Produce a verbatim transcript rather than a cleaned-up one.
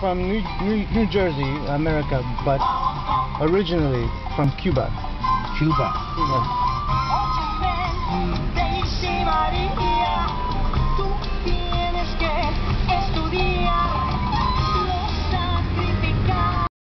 from New, New, New Jersey, America, but originally from Cuba. Cuba. Yeah.